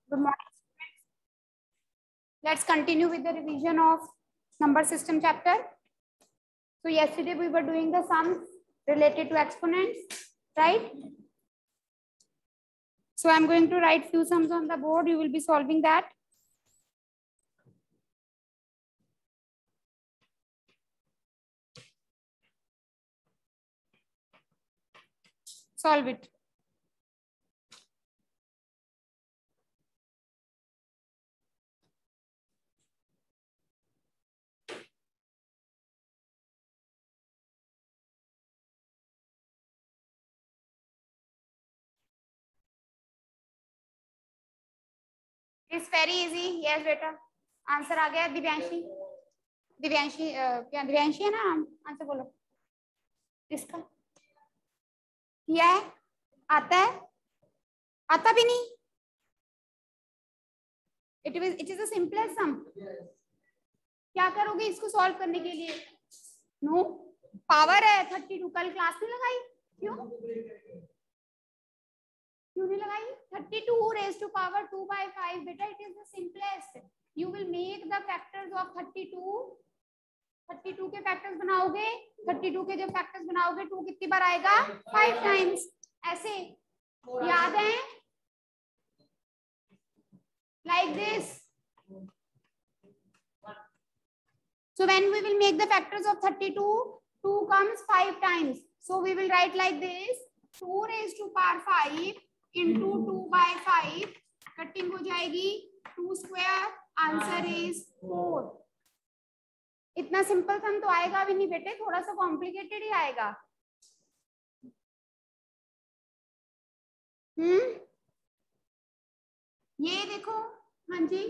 Good morning, students. Let's continue with the revision of number system chapter. So yesterday we were doing the sums related to exponents, right? So I'm going to write few sums on the board. You will be solving that. Solve it. It's very easy. Yes, बेटा. Answer आ गया. दिव्यांशी. दिव्यांशी क्या दिव्यांशी है ना? Answer बोलो. इसका किया है? आता है? आता भी नहीं. It is a simplest sum. क्या करोगे इसको सॉल्व करने के लिए? नो पावर है 32. कल क्लास में लगाई क्यों नहीं लगाई? 32 raised to power 2/5 बेटा. It is the simplest. You will make the factors of 32 के फैक्टर्स बनाओगे. 32 के जब फैक्टर्स बनाओगे 2 कितनी बार आएगा? 5 टाइम्स. ऐसे याद है? Like this. So when we will make the factors of 32, 2 comes 5 times. So we will write like this: 2 raised to power 5 into 2/5. Cutting हो जाएगी 2 square. Answer is 4. इतना सिंपल सम तो आएगा भी नहीं बेटे, थोड़ा सा कॉम्प्लिकेटेड ही आएगा. ये देखो. हाँ जी.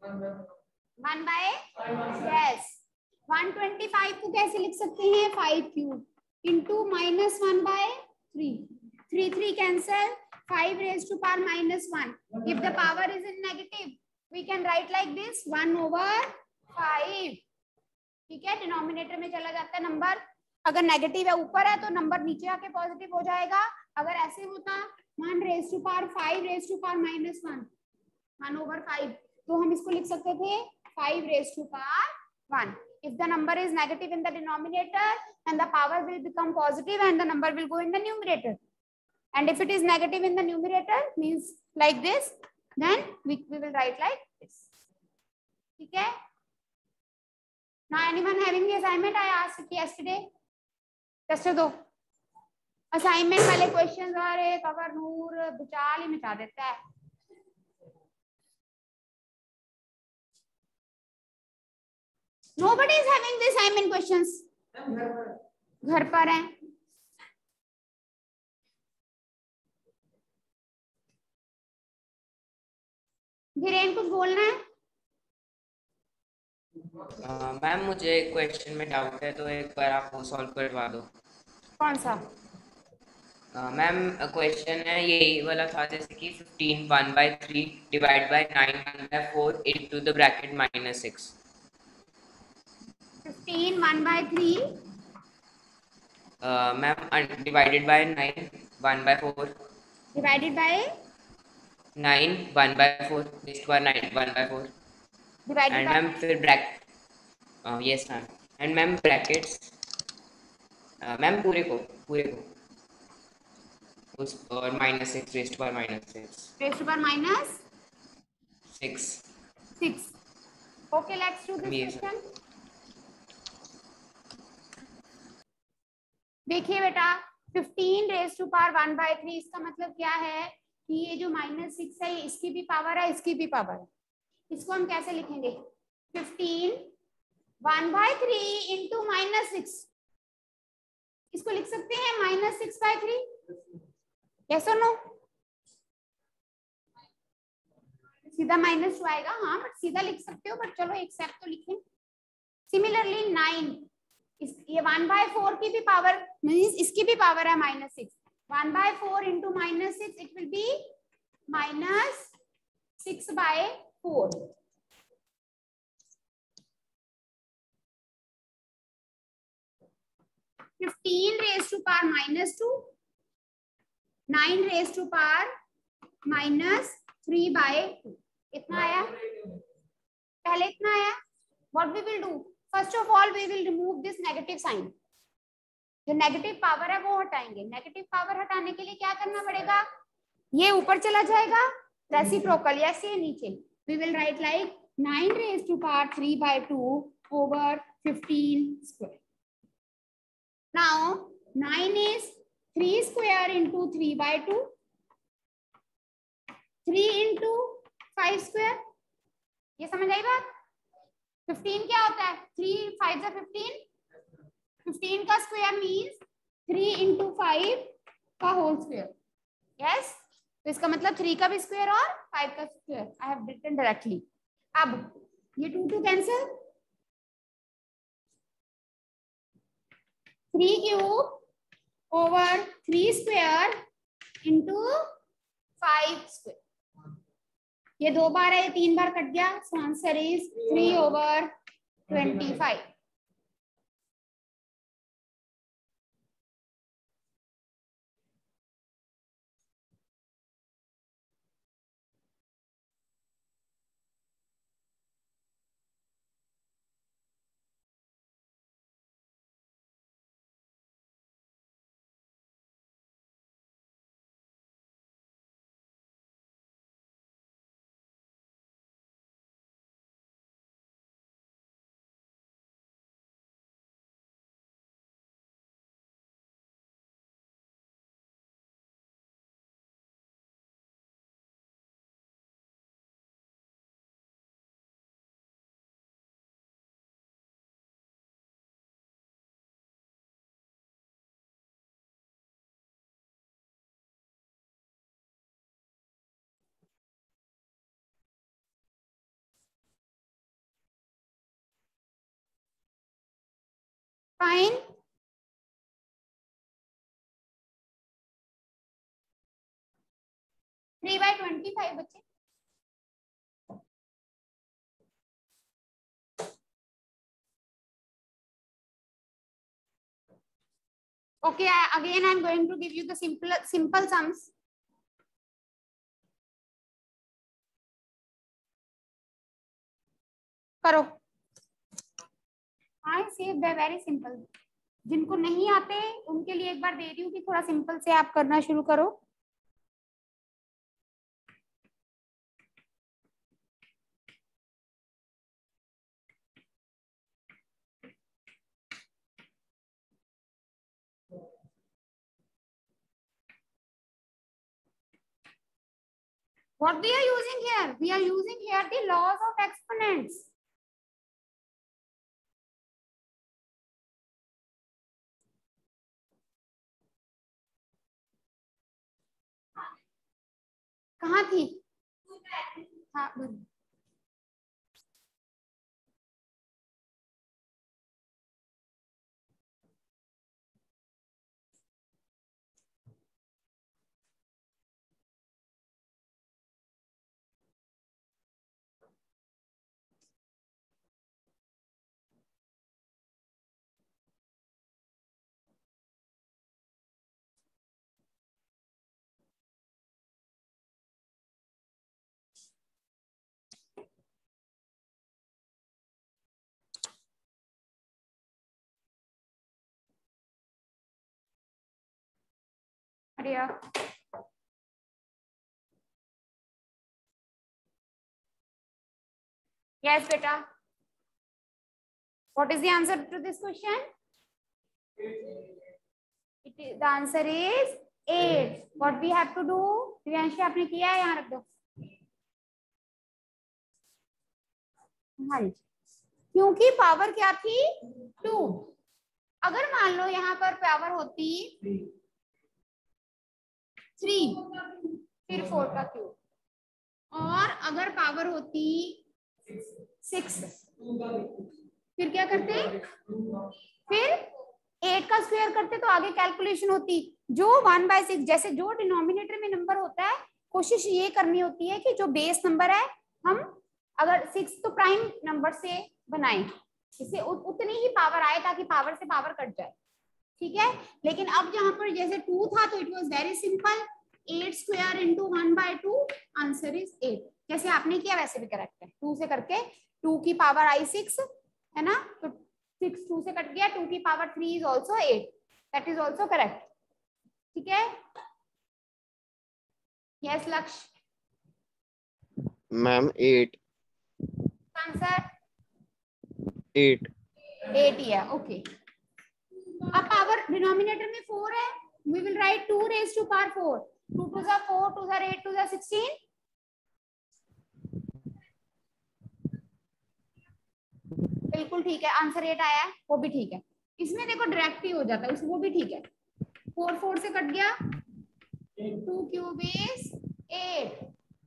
1/5. यस. 125 को कैसे लिख सकते हैं? 5 cube into -1/3. 3 cancel. 5 raised to power -1. If the power is in negative, we can write like this: 1/5. ठीक है. डिनोमिनेटर में चला जाता है नंबर. अगर नेगेटिव है ऊपर है तो नंबर नीचे आके पॉजिटिव हो जाएगा. अगर ऐसे होता 1 raised to power 5 raised to power -1, 1/5, तो हम इसको लिख सकते थे 5 raised to power 1. If the number is negative in the denominator, and the power will become positive and the number will go in the numerator. And if it is negative in the numerator, means like this, then we will write like this. ठीक है. Now anyone having the assignment I asked yesterday? Just दो. Assignment वाले question आ रहे, cover नूर भूचाल ही मचा देता है. Nobody is having the assignment questions. घर पर हैं. धीरेन कुछ बोलना है? मैम मुझे क्वेश्चन में डाउट है तो एक बार आप वो सॉल्व करवा दो. कौन सा? मैम क्वेश्चन है यही वाला था, जैसे कि 15 1/3 divide by 9 1/4 into the bracket -6. 15 1/3 ma'am divided by 9 1/4 divided by 9 1/4 next बार 9 1/4 डिवाइडेड एंड बाय मैम फिर bracket. Yes ma'am. And ma'am brackets ma'am पूरे को उस और -6 raised to power -6. Okay, let's do this question. देखिए बेटा, 15 raised to power 1/3 इसका मतलब क्या है कि ये जो -6 है इसकी भी पावर है, इसकी भी पावर है. इसको हम कैसे लिखेंगे? 15 1/3 इंटू -6. इसको लिख सकते हैं -6/3. यस और नो? सीधा -2 आएगा. हाँ, बट सीधा लिख सकते हो, बट चलो एक स्टेप तो लिखें. सिमिलरली 9, ये 1/4 की भी पावर मींस इसकी भी पावर है -6. 1/4 into -6 it will be -6/4. (15 raised to power -2, 9 raised to power -3/2. इतना आया, पहले इतना आया. What we will do? First of all, we will remove this negative sign. जो नेगेटिव पावर है वो हटाएंगे. नेगेटिव पावर हटाने के लिए क्या करना पड़ेगा? ये ऊपर चला जाएगा, रेसिप्रोकल ऐसे नीचे. We will write like 9 raised to power 3 by 2 over 15 square. Now 9 is 3 square into 3 by 2. 3 into 5 square. ये समझ आई बात? 15 क्या होता है? 3 5 जा 15. 15 का स्क्वायर मीन्स 3 into 5 का होल स्क्वायर. यस, तो इसका मतलब 3 का भी स्क्वायर और 5 का square. I have written directly. अब ये 2 cancel. 3 cube over 3 square into 5 square. ये 2 बार है, ये 3 बार कट गया. So answer is 3 over 25. Fine. Three by 25 बच्चे. Okay, again I am going to give you the simple sums. करो. I say they're very simple. जिनको नहीं आते उनके लिए एक बार दे रही हूँ कि थोड़ा सिंपल से आप करना शुरू करो. What we are using here? We are using here the laws of exponents. कहाँ थी? हाँ, बढ़िया. Yes, beta. What is the answer to this question? The answer is 8. What we have to do? Divyanshi आपने किया है, यहाँ रख दो. हाँ जी. क्योंकि पावर क्या थी? 2. अगर मान लो यहाँ पर पावर होती 3, फिर 4 का क्यूब, और अगर पावर होती 6, फिर क्या करते? फिर 8 का स्क्वायर करते तो आगे कैलकुलेशन होती. जो 1/6 जैसे जो डिनोमिनेटर में नंबर होता है, कोशिश ये करनी होती है कि जो बेस नंबर है हम अगर 6 तो प्राइम नंबर से बनाएं, इससे उतनी ही पावर आए ताकि पावर से पावर कट जाए. ठीक है. लेकिन अब जहां पर जैसे 2 था तो it was very simple. 8 square into 1/2, answer is 8. जैसे आपने किया वैसे भी करेक्ट है। 2 से करके 2 की पावर आई 6 है ना, तो 6 2 से कट गया, 2 की power 3 is also 8, that is also correct. ठीक है, यस लक्ष्य। मैम 8 आंसर 8 8 ही है। ओके, अब पावर डिनोमिनेटर में 4 है, we will write 2 raised to power 4, 2 to the 4, 2 to the 8, 2 to the 16। बिल्कुल ठीक है, आंसर 8 आया है, वो भी ठीक है। इसमें देखो डायरेक्ट ही हो जाता है, वो भी ठीक है। 4 4 से कट गया, 2 cube is 8।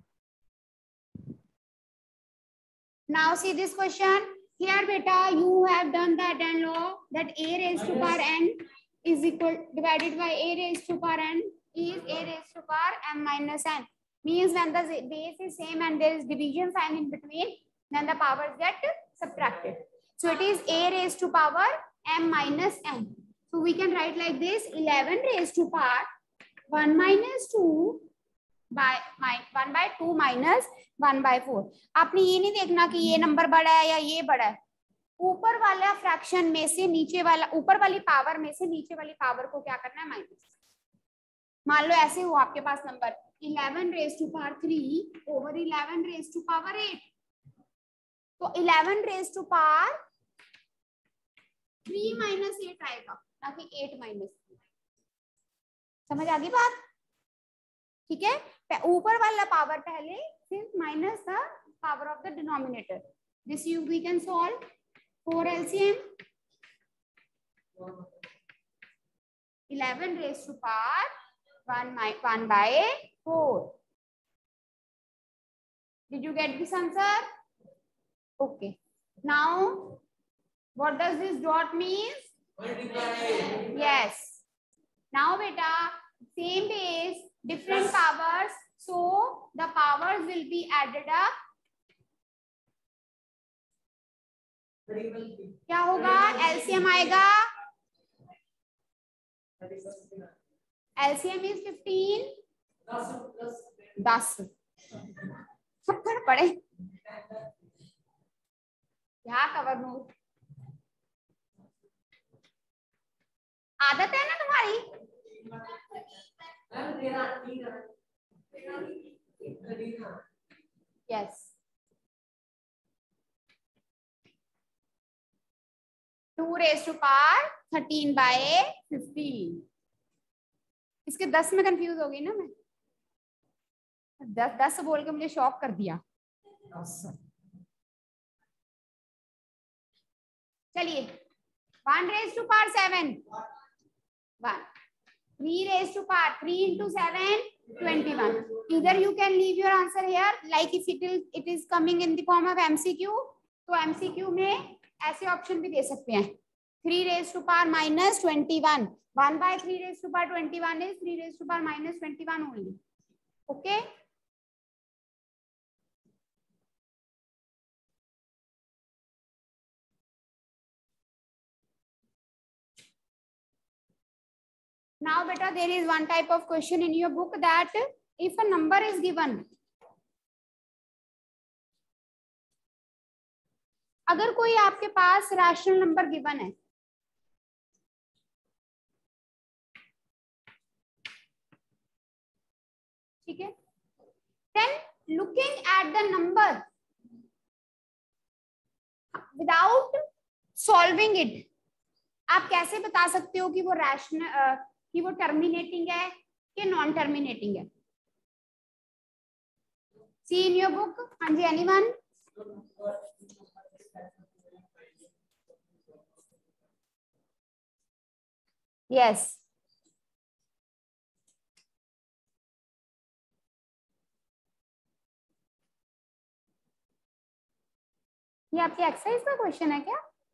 Now see this question. Here beta, you have done that and law that a raised to power n is equal divided by a raised to power n is a raised to power m minus n. Means when the base is same and there is division sign in between, then the powers get subtracted. So it is a raised to power m minus n. So we can write like this: 11 raised to power 1 minus 2 by 1 by 2 minus 1 by 4। आपने ये नहीं देखना कि ये number बड़ा है या ये बड़ा है, ऊपर वाला फ्रैक्शन में से नीचे वाला, ऊपर वाली पावर में से नीचे वाली पावर को क्या करना है, माइनस। मान लो ऐसे हो आपके पास number 11 raise to power 3 over 11 raise to power 8, तो 11 रेज टू पावर 3 माइनस 8 आएगा, ना कि 8 माइनस 3। समझ आ गई बात? ठीक है, ऊपर वाला पावर पहले since minus the power of the denominator. This you we can solve 4 LCM 11 raised to power 1 by 4। Did you get this answer? Okay, now what does this dot means? Yes, now beta same base different powers, so the powers will be added up। क्या होगा, LCM आएगा, LCM is 15 10 पकड़ पड़े क्या cover नूर, आदत है ना तुम्हारी। Yes, 2 raised to power 13 by 15। इसके 10 में कंफ्यूज हो गई ना मैं, 10 बोल के मुझे शॉक कर दिया। चलिए 1 raised to power 7 1, 3 raised to power 3 into 7 21। Either you can leave your answer here, like if it is coming in the form of MCQ, तो MCQ में ऐसे ऑप्शन भी दे सकते हैं। 3 raised to power minus 21, 1 by 3 raised to power 21 is 3 raised to power minus 21 only। Okay, now beta there is one type of question in your book that if a number is given, अगर कोई आपके पास rational number given है, ठीक है, then looking at the number without solving it, आप कैसे बता सकते हो कि वो रैशनल कि वो टर्मिनेटिंग है कि नॉन टर्मिनेटिंग है? See in your book. हाँ जी, एनीवन? यस, ये आपकी एक्सरसाइज का क्वेश्चन है क्या?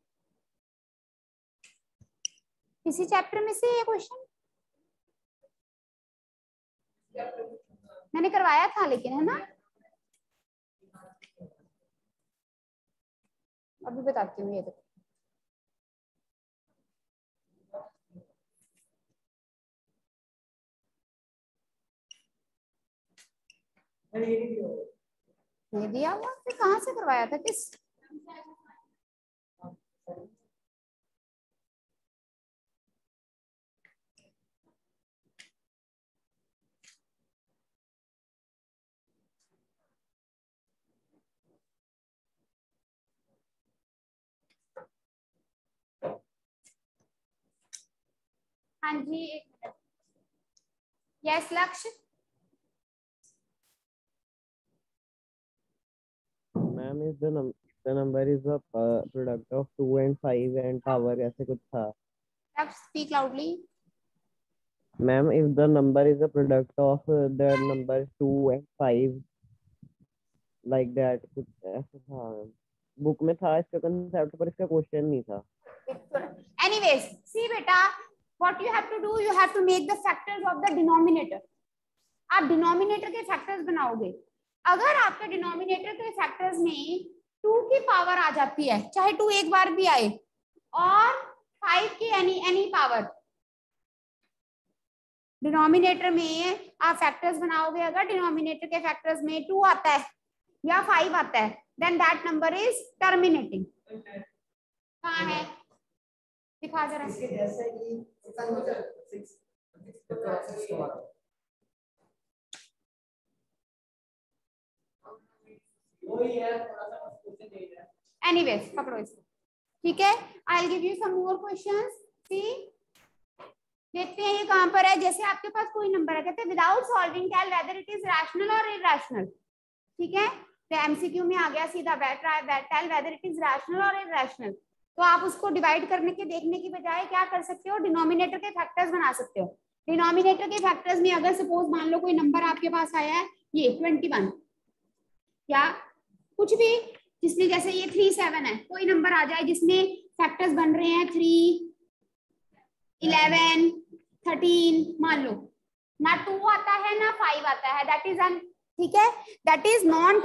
किसी चैप्टर में से ये क्वेश्चन मैंने करवाया था लेकिन, है ना? अभी बताती हूँ, ये देखो ये दिया हुआ फिर कहाँ से करवाया था किस? हाँ जी एक minute. Yes Lakshya. Ma'am is the number is the product of 2 and 5 and power ऐसे कुछ था। Lakshya speak loudly. Ma'am if the number is the product of the number 2 and 5 like that कुछ ऐसा था। बुक में था इसका कंसेप्ट पर इसका क्वेश्चन नहीं था। Anyways, see beta, what you have to do, you have to make the factors of the denominator. आप डिनोमिनेटर के फैक्टर्स बनाओगे। अगर आपके डिनोमिनेटर के फैक्टर्स में 2 की पावर आ जाती है, चाहे 2 एक बार भी आए, और 5 की एनी पावर, डिनोमिनेटर में आप फैक्टर्स बनाओगे। अगर डिनोमिनेटर के फैक्टर्स में 2 आता है या 5 आता है, then that number is terminating. कहाँ है दिखा जरा। एनीवेज पकड़ो इसको, ठीक है। I will give you some more questions. See देखते हैं ये कहां पर है। जैसे आपके पास कोई नंबर है, कहते हैं without solving tell whether it is rational और इरैशनल, ठीक है। तो एमसीक्यू में आ गया सीधा tell whether it is rational और इरैशनल। तो आप उसको डिवाइड करने के देखने की बजाय क्या कर सकते हो, डिनोमिनेटर के फैक्टर्स बना सकते हो। डिनोमिनेटर के फैक्टर्स में अगर सपोज मान लो कोई नंबर आपके पास आया है ये 21 या कुछ भी, जिसमें जैसे ये 37 है, कोई नंबर आ जाए जिसमें फैक्टर्स बन रहे हैं 3, 11, 13, मान लो ना 2 आता है ना 5 आता है, दैट इज अन, ठीक है, that is non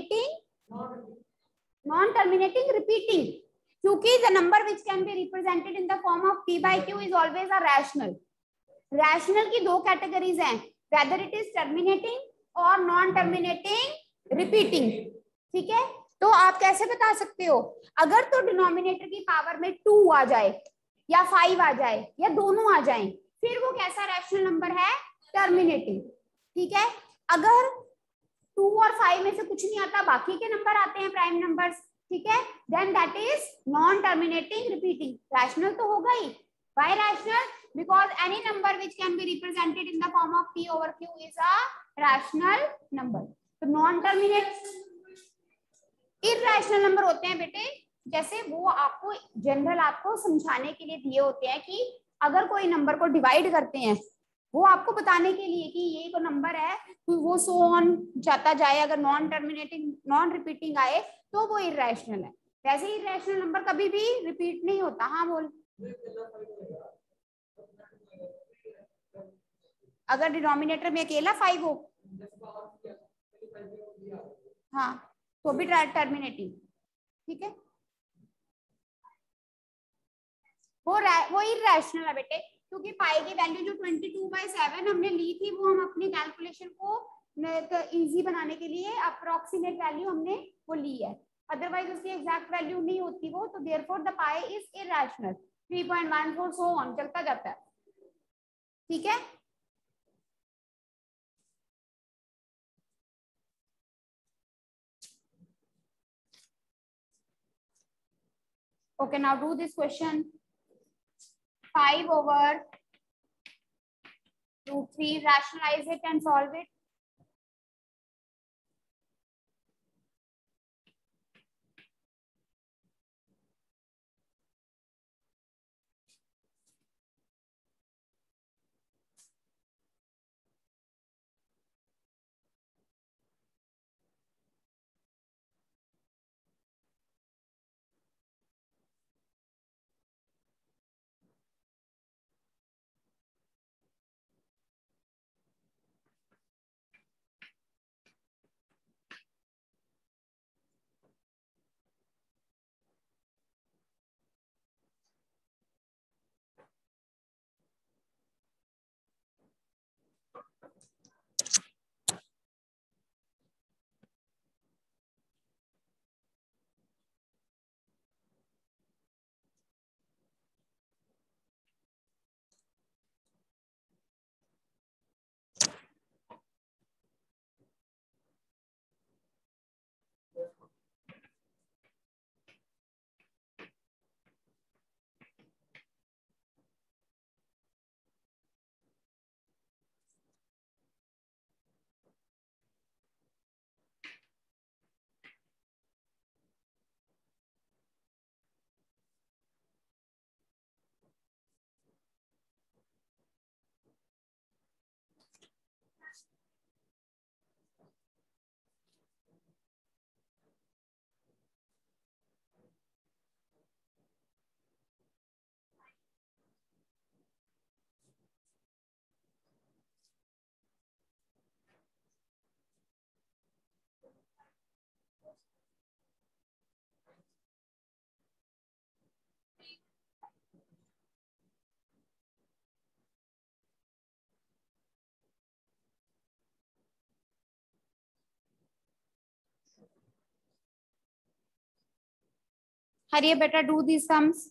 terminating repeating, क्योंकि the number which can be represented in the form of p by q is always a rational. Rational की 2 कैटेगरीज हैं, वेदर इट इज टर्मिनेटिंग और नॉन टर्मिनेटिंग रिपीटिंग, ठीक है। तो आप कैसे बता सकते हो, अगर तो डिनोमिनेटर की पावर में 2 आ जाए या 5 आ जाए या दोनों आ जाएं, फिर वो कैसा रैशनल नंबर है, टर्मिनेटिंग, ठीक है। अगर 2 और 5 में से कुछ नहीं आता, बाकी के नंबर आते हैं प्राइम नंबर्स, ठीक है, then that is non terminating repeating. Rational तो होगा ही, by rational because any number which can be represented in the form of p over q is a rational number। तो नॉन टर्मिनेट इरैशनल नंबर होते हैं बेटे, जैसे वो आपको जनरल आपको समझाने के लिए दिए होते हैं कि अगर कोई नंबर को डिवाइड करते हैं, वो आपको बताने के लिए कि ये तो नंबर है, तो वो सो ऑन जाता जाए, अगर नॉन टर्मिनेटिंग नॉन रिपीटिंग आए तो वो इरैशनल है। वैसे ही इरैशनल नंबर कभी भी रिपीट नहीं होता। हाँ बोल। अगर डिनोमिनेटर में अकेला 5 हो, हाँ, तो भी टर्मिनेटिंग, ठीक है। वो इरैशनल है बेटे, क्योंकि पाई की वैल्यू जो 22/7 हमने ली थी, वो हम अपनी कैलकुलेशन को इजी बनाने के लिए अप्रोक्सीमेट वैल्यू हमने वो ली है, अदरवाइज उसकी एग्जैक्ट वैल्यू नहीं होती वो, तो therefore the pi is irrational. 3.14 so on चलता जाता है, ठीक है। Okay, now do this question. 5/√3, rationalize it and solve it. हरिये बेटा, डू these sums.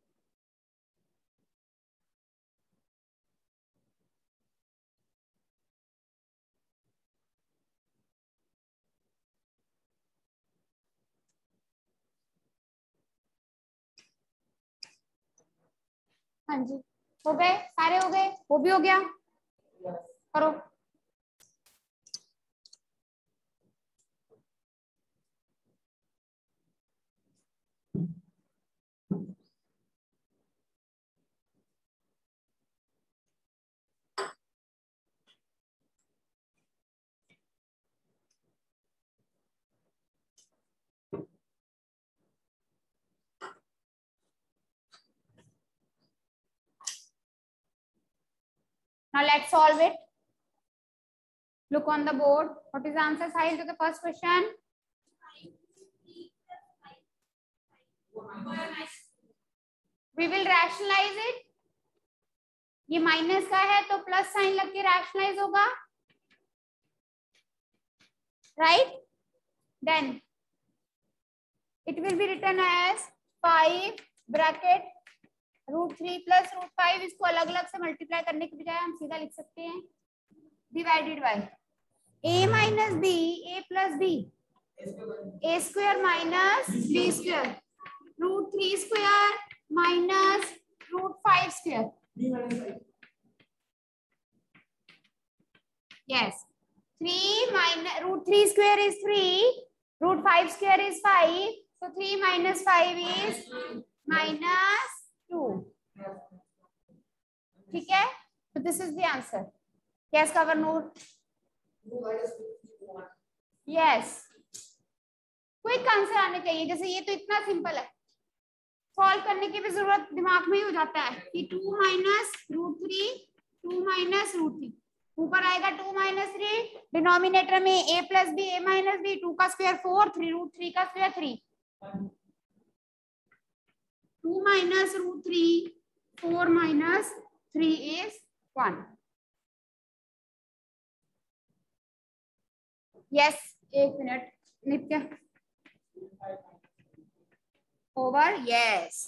हाँ जी, हो गए, सारे हो गए, वो भी हो गया, करो। Now let's solve it. Look on the board. What is the answer, Sahil, to the first question? We will rationalize it. ये माइनस का है तो प्लस साइन लग के रैशनलाइज होगा, right? Then it will be written as 5 bracket √3 plus √5. इसको अलग अलग से मल्टीप्लाई करने के बजाय हम सीधा लिख सकते हैं divided by a minus b, a plus b, a square minus b square, √3 square minus √5 square. Yes, 3 minus √3 square is 3, √5 square is 5, so 3 minus 5 is -2. ठीक है, so this is the answer. Yes, cover note. Yes, quick answer आने चाहिए. जैसे ये तो इतना simple है, solve करने की भी जरूरत दिमाग में ही हो जाता है कि 2 माइनस √3, 2 माइनस √3, ऊपर आएगा 2 माइनस 3, डिनोमिनेटर में a plus B, a minus B, 2 का स्क्वायर 4, 3 √3 का square 3, 2 minus √3, 4 minus 3 is 1. Yes, एक मिनट नित्य, ओवर. यस,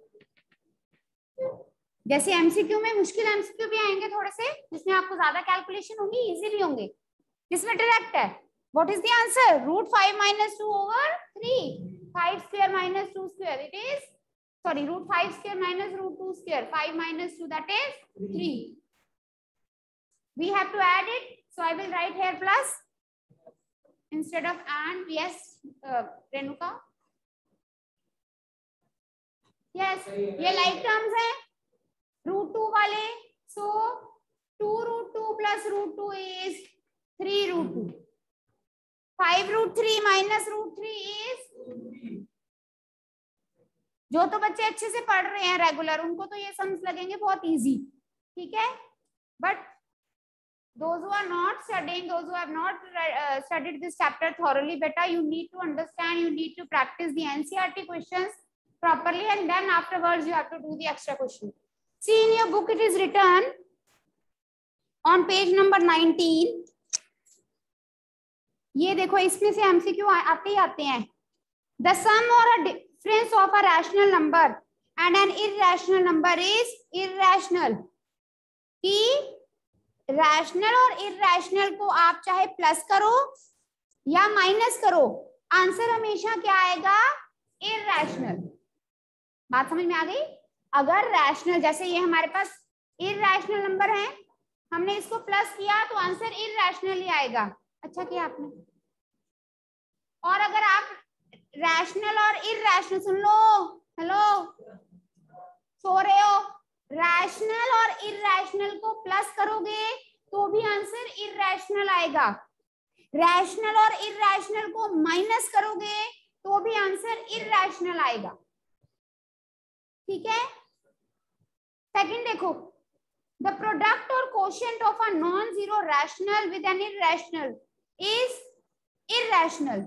जैसे एमसीक्यू में मुश्किल एमसीक्यू भी आएंगे थोड़े से, जिसमें आपको ज्यादा कैलकुलेशन होंगी, इजी भी होंगे, जिसमें डायरेक्ट है. What is the answer? √5 - 2 over 3, 5 square minus 2 square, it is, sorry, √5 square minus √2 square, 5 minus 2, that is 3. We have to add it, so I will write here plus instead of and. Yes, Renuka. Yes, ये like terms है √2 वाले, so 2 √2 plus √2 is 3 √2. 5 √3 minus √3 is, जो तो बच्चे अच्छे से पढ़ रहे हैं रेगुलर, उनको तो ये सम्स लगेंगे बहुत इजी, ठीक है. But those who are not studying, those who have not studied this chapter thoroughly, beta, you need to understand, you need to practice the NCERT questions properly, and then afterwards you have to do the extra question. See, in your book it is written on page number 19. ये देखो, इसमें से MCQ आते ही आते हैं. The sum or a difference of a rational number and an irrational number is irrational. कि rational और irrational को आप चाहे प्लस करो या माइनस करो, आंसर हमेशा क्या आएगा? इरैशनल. बात समझ में आ गई? अगर रैशनल, जैसे ये हमारे पास इरैशनल नंबर है, हमने इसको प्लस किया तो आंसर इरैशनल ही आएगा. अच्छा किया आपने. और अगर आप रैशनल और इरैशनल, सुन लो, हेलो, सो रहे हो, रैशनल और इरैशनल को प्लस करोगे तो भी आंसर इरैशनल आएगा. रैशनल और इरैशनल को माइनस करोगे तो भी आंसर इरैशनल आएगा. ठीक है. सेकंड देखो, द प्रोडक्ट और quotient of a non zero rational with an irrational is irrational.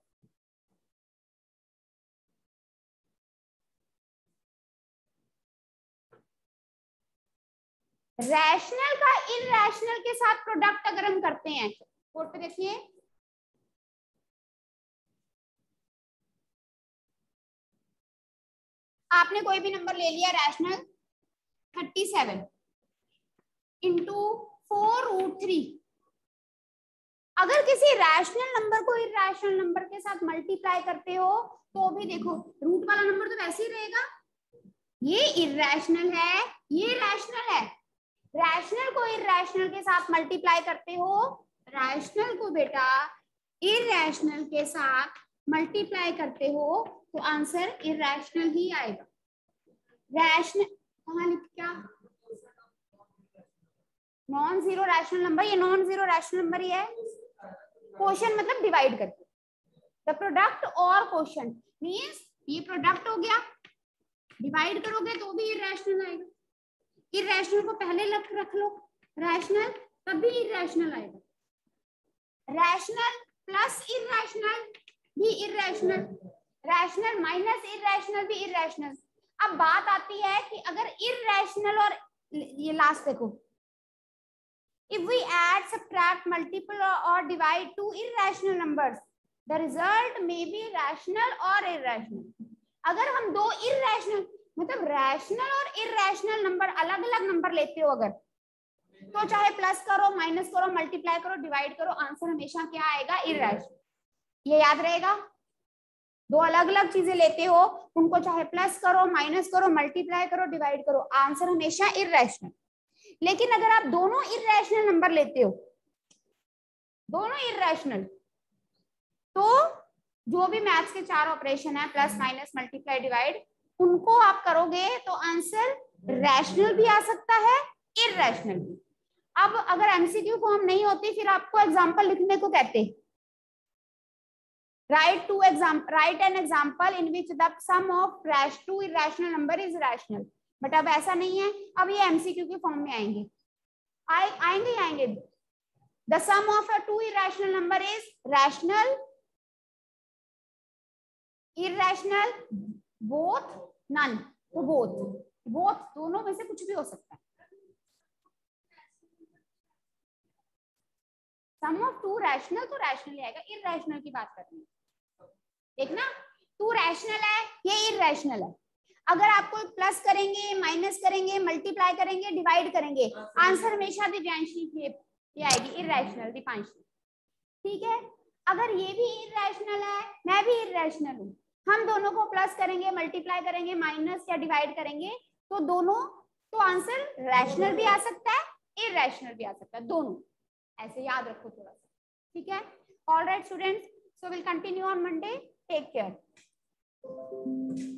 Rational का इरैशनल के साथ प्रोडक्ट अगर हम करते हैं, बोर्ड पे देखिए, आपने कोई भी नंबर ले लिया रैशनल 37 इंटू 4√3। अगर किसी रैशनल नंबर को इरैशनल नंबर के साथ मल्टीप्लाई करते हो तो भी देखो रूट वाला नंबर तो वैसे ही रहेगा। ये इरैशनल है, ये रैशनल है। रैशनल को इरैशनल के साथ मल्टीप्लाई करते हो, रैशनल को बेटा इरैशनल के साथ मल्टीप्लाई करते हो तो आंसर इरैशनल ही आएगा। रैशनल कहाँ लिख क्या नॉन जीरो रैशनल नंबर, ये नॉन जीरो रैशनल नंबर ही है। क्वोशिएंट मतलब डिवाइड करके, द प्रोडक्ट और क्वोशिएंट मींस ये प्रोडक्ट हो गया, डिवाइड करोगे तो भी इरैशनल आएगा। इरैशनल को पहले रख लो रैशनल, तब भी इरैशनल आएगा। रैशनल प्लस इरैशनल भी इरैशनल, रैशनल माइनस इरैशनल भी इरैशनल। अब बात आती है कि अगर इरैशनल और ये लास्ट देखो, if we add, subtract, multiply or divide two irrational numbers, the result may be rational or irrational. अगर हम दो irrational मतलब रैशनल और इरैशनल नंबर अलग अलग नंबर लेते हो अगर, तो चाहे प्लस करो माइनस करो मल्टीप्लाई करो डिवाइड करो, आंसर हमेशा क्या आएगा? इरैशनल। ये याद रहेगा। दो अलग अलग चीजें लेते हो, उनको चाहे प्लस करो माइनस करो मल्टीप्लाई करो डिवाइड करो, आंसर हमेशा इरैशनल। लेकिन अगर आप दोनों इरैशनल नंबर लेते हो, दोनों इरैशनल, तो जो भी मैथ्स के चार ऑपरेशन है प्लस माइनस मल्टीप्लाई डिवाइड, उनको आप करोगे तो आंसर रैशनल भी आ सकता है इरैशनल भी। अब अगर एमसीक्यू फॉर्म नहीं होती फिर आपको एग्जांपल लिखने को कहते, write an example in which the sum of two irrational number is rational। But अब ऐसा नहीं है, अब ये एमसीक्यू के फॉर्म में आएंगे आएंगे। The sum of a two irrational number is rational, irrational, both, none. तो बोथ दोनों में से कुछ भी हो सकता है। सम ऑफ टू रैशनल तो रैशनल आएगा, इरैशनल की बात कर रही है। देखना, टू रैशनल है, ये इरैशनल है। अगर आपको प्लस करेंगे माइनस करेंगे मल्टीप्लाई करेंगे डिवाइड करेंगे, आंसर हमेशा दिव्यांशी ये आएगी इरैशनल, दीपांशी। ठीक है, अगर ये भी इरैशनल है, मैं भी इरैशनल हूँ, हम दोनों को प्लस करेंगे मल्टीप्लाई करेंगे माइनस या डिवाइड करेंगे तो दोनों, तो आंसर रैशनल भी आ सकता है इरैशनल भी आ सकता है, दोनों। ऐसे याद रखो थोड़ा सा। ठीक है, alright students, so will continue on Monday. Take care.